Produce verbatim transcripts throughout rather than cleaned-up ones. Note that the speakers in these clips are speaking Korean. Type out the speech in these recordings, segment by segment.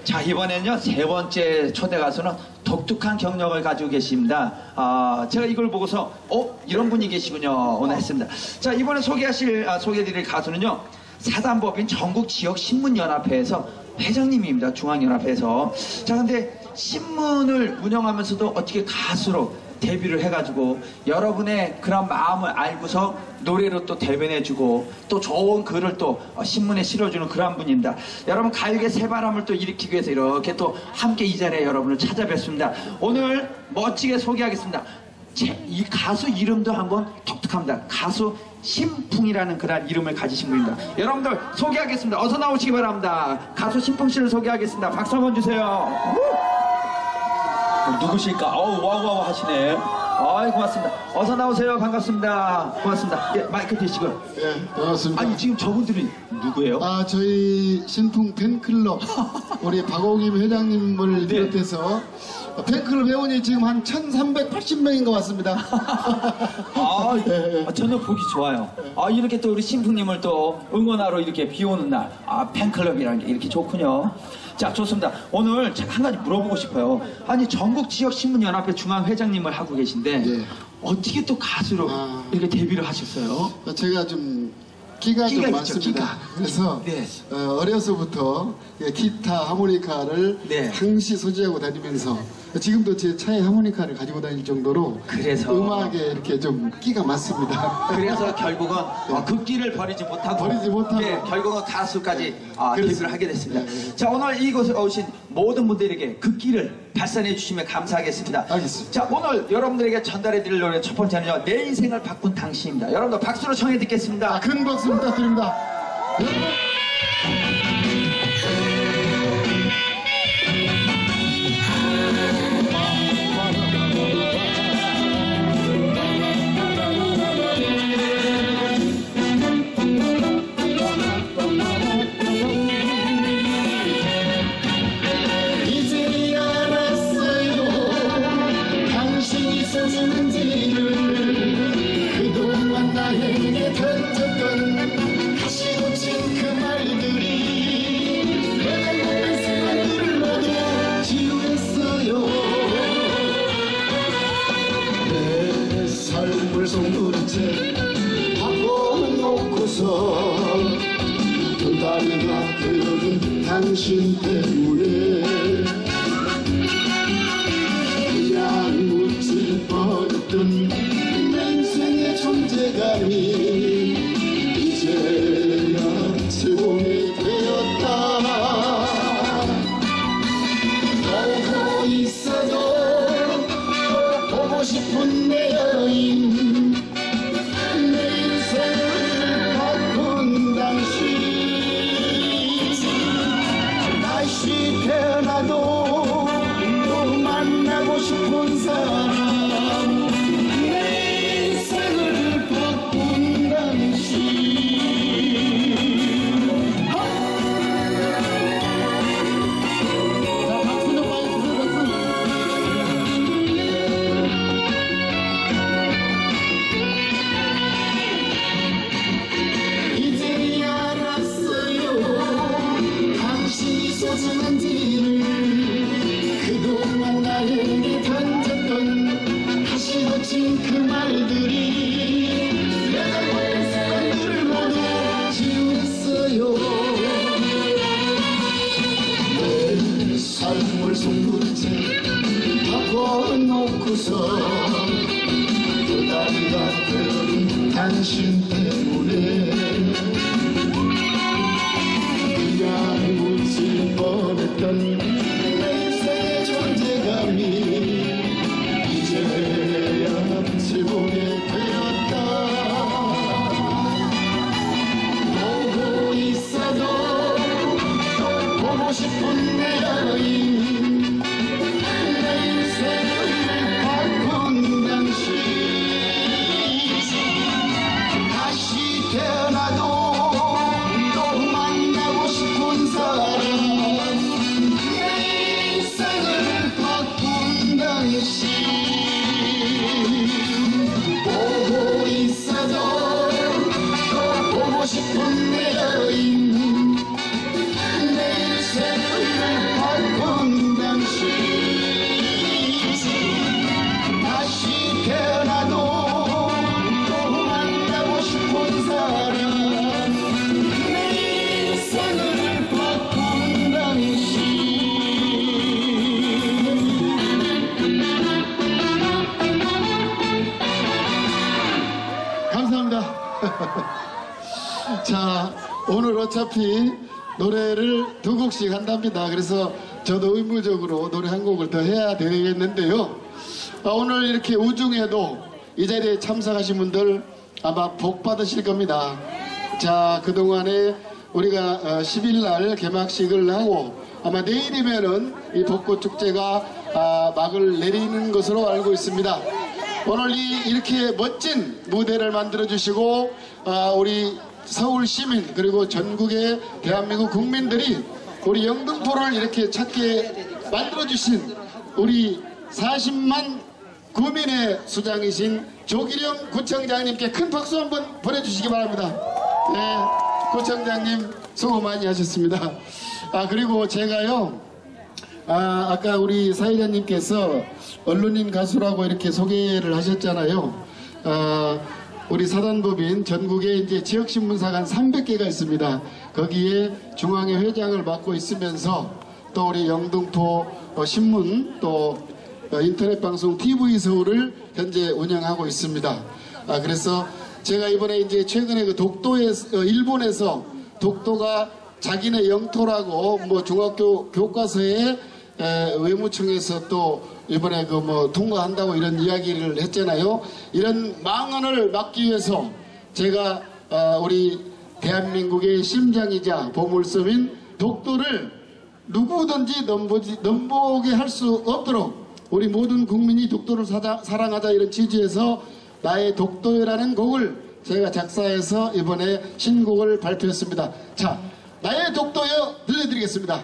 자, 이번에는요, 세 번째 초대 가수는 독특한 경력을 가지고 계십니다. 아, 제가 이걸 보고서, 어? 이런 분이 계시군요. 오늘 했습니다. 자, 이번에 소개하실, 아, 소개해드릴 가수는요, 사단법인 전국지역신문연합회에서 회장님입니다. 중앙연합회에서. 자, 근데 신문을 운영하면서도 어떻게 가수로 데뷔를 해가지고 여러분의 그런 마음을 알고서 노래로 또 대변해주고 또 좋은 글을 또 신문에 실어주는 그런 분입니다. 여러분 가요계 새바람을 또 일으키기 위해서 이렇게 또 함께 이 자리에 여러분을 찾아뵙습니다. 오늘 멋지게 소개하겠습니다. 제, 이 가수 이름도 한번 독특합니다. 가수 신풍이라는 그런 이름을 가지신 분입니다. 여러분들 소개하겠습니다. 어서 나오시기 바랍니다. 가수 신풍 씨를 소개하겠습니다. 박수 한번 주세요. 누구실까? 어우, 와우와우 하시네. 아이, 고맙습니다. 어서 나오세요. 반갑습니다. 고맙습니다. 예, 마이크 드시고요. 예, 반갑습니다. 아니, 지금 저분들이 누구예요? 아, 저희 신풍 팬클럽, 우리 박옥임 회장님을 네. 비롯해서 팬클럽 회원이 지금 한 천삼백팔십 명인 것 같습니다. 아, 예, 예. 저는 보기 좋아요. 아, 이렇게 또 우리 신풍님을 또 응원하러 이렇게 비 오는 날, 아, 팬클럽이라는 게 이렇게 좋군요. 자, 좋습니다. 오늘 제가 한 가지 물어보고 싶어요. 아니, 전국지역신문연합회 중앙회장님을 하고 계신데, 예. 어떻게 또 가수로 아. 이렇게 데뷔를 하셨어요? 제가 좀 끼가, 끼가 좀 있죠, 많습니다. 끼가. 그래서 네. 어, 어려서부터 예, 기타, 하모니카를 네. 항시 소지하고 다니면서 지금도 제 차에 하모니카를 가지고 다닐 정도로 그래서. 음악에 이렇게 좀 끼가 많습니다. 그래서 결국은 어, 그 끼를 버리지 못하고, 버리지 못하고. 예, 결국은 가수까지 아, 그렇습니다. 데뷔를 하게 됐습니다. 네, 네. 자, 오늘 이곳에 오신 모든 분들에게 그 끼를 발산해 주시면 감사하겠습니다. 알겠습니다. 자, 오늘 여러분들에게 전달해 드릴 노래 첫 번째는요, 내 인생을 바꾼 당신입니다. 여러분들 박수로 청해 듣겠습니다. 아, 큰 박수 부탁드립니다. 이제 알았어요, 당신이 소중한지를. 그동안 나에게 던졌던 다시 놓친 그 말들이 내가 모른 순간들을 모두 지우겠어요. 내 삶을 송두리째 바꿔놓고서 두 다리가 되어준 당신 때문에 그냥 묻질 뻔했던 내 인생의 존재감이 이제야 제공이 되었다. 보고 있어도 또 보고 싶은 내 여인, 내 인생을 바꾼 당신. 다시 태어나도 또 만나고 싶은 사람, 내 인생을 바꾼 당신. 자, 박수 좀 많이 주세요. 박수. 이제 알았어요, 당신이 소중한지를. 그동안 나에게 던졌던 다시 놓친 그 말들이 내가 모른 순간들을 모두 지우겠어요. 내 삶을 송두리째 바꿔놓고서 두 다리가 되어준 당신 때문에 그냥 묻힐 뻔했던 내 인생의 존재감이 이제야 제공이 되었다. 보고 있어도 또 보고 싶은 내 여인, 내 인생을 바꾼 당신. 다시 태어나도 또 만나고 싶은 사람, 내 인생을 바꾼 당신. 보고 있어도 또 보고 싶은 내 여인, 내 인생을 바꾼 어차피 노래를 두 곡씩 한답니다. 그래서 저도 의무적으로 노래 한 곡을 더 해야 되겠는데요. 아, 오늘 이렇게 우중에도 이 자리에 참석하신 분들 아마 복 받으실 겁니다. 자, 그동안에 우리가 십 일 날 개막식을 하고 아마 내일이면은 이 벚꽃 축제가 아, 막을 내리는 것으로 알고 있습니다. 오늘 이 이렇게 멋진 무대를 만들어 주시고 아, 우리 서울 시민 그리고 전국의 대한민국 국민들이 우리 영등포를 이렇게 찾게 만들어 주신 우리 사십만 구민의 수장이신 조기령 구청장님께 큰 박수 한번 보내주시기 바랍니다. 네, 구청장님 수고 많이 하셨습니다. 아, 그리고 제가요, 아, 아까 우리 사회자님께서 언론인 가수라고 이렇게 소개를 하셨잖아요. 아, 우리 사단법인 전국에 이제 지역신문사가 한 삼백 개가 있습니다. 거기에 중앙회 회장을 맡고 있으면서 또 우리 영등포 신문 또 인터넷 방송 티비 서울을 현재 운영하고 있습니다. 아, 그래서 제가 이번에 이제 최근에 그 독도에, 일본에서 독도가 자기네 영토라고 뭐 중학교 교과서에 에, 외무청에서 또 이번에 그 뭐 통과한다고 이런 이야기를 했잖아요. 이런 망언을 막기 위해서 제가 어, 우리 대한민국의 심장이자 보물섬인 독도를 누구든지 넘보지, 넘보게 할 수 없도록 우리 모든 국민이 독도를 사자, 사랑하자 이런 취지에서 나의 독도여라는 곡을 제가 작사해서 이번에 신곡을 발표했습니다. 자, 나의 독도여 들려드리겠습니다.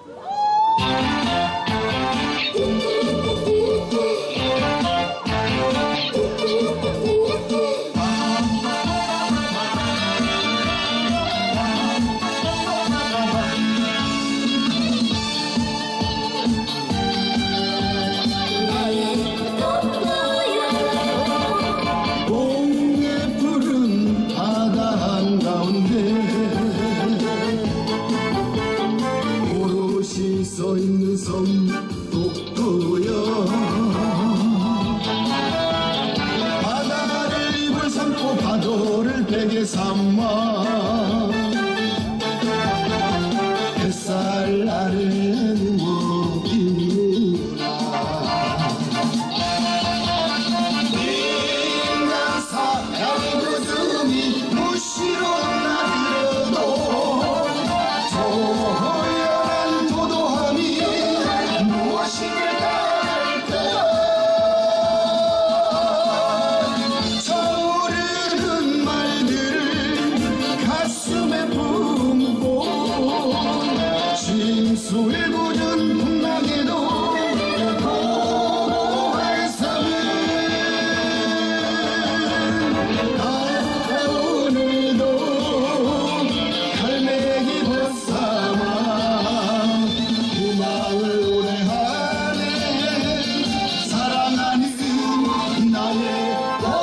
써있는 섬 독도여 바다를 입을 삼고 파도를 베개 삼아 햇살 아래 누워 있느라 인간 사양 구름이 무시로 나들어도 차오르는 말들을 가슴에 품고 진수를 부른 풍랑에도 고고할 삶은 아 오늘도 갈매기 벗삼아 희망을 오래하네 사랑하는 나의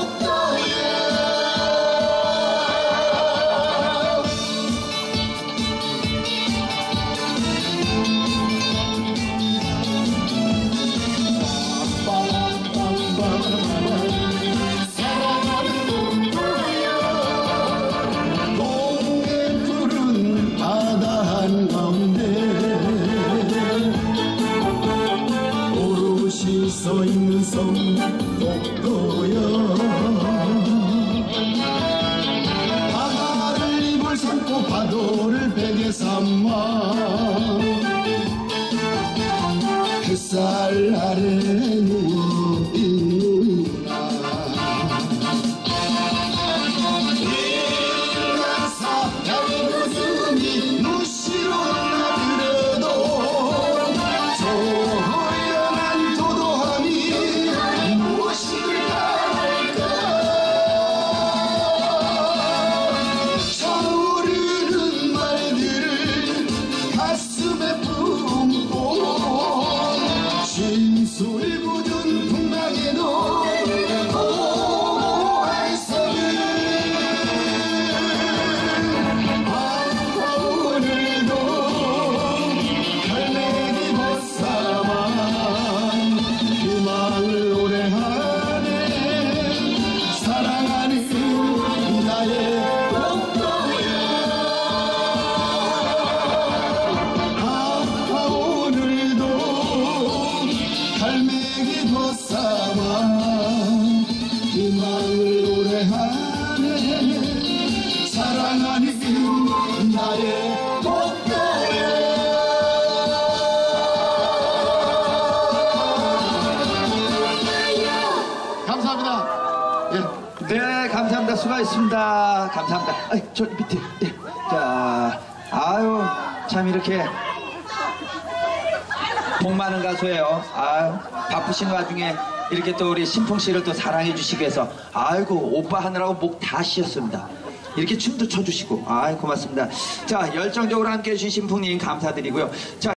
써있는 섬 독도여 바다를 입을 삼고 파도를 베개 삼아 햇살 아래 누워 있느라 인간 사양 구름이 무시로 나들어도 차오르는 말들을 가슴에 품고 진술 수고하셨습니다. 감사합니다. 아이, 저 밑에. 예. 자, 아유, 참 이렇게 복 많은 가수예요. 아유, 바쁘신 와중에 이렇게 또 우리 신풍 씨를 또 사랑해 주시기 위해서 아이고 오빠 하느라고 목 다 쉬었습니다. 이렇게 춤도 춰주시고 아이 고맙습니다. 자, 열정적으로 함께 해주신 신풍님 감사드리고요. 자.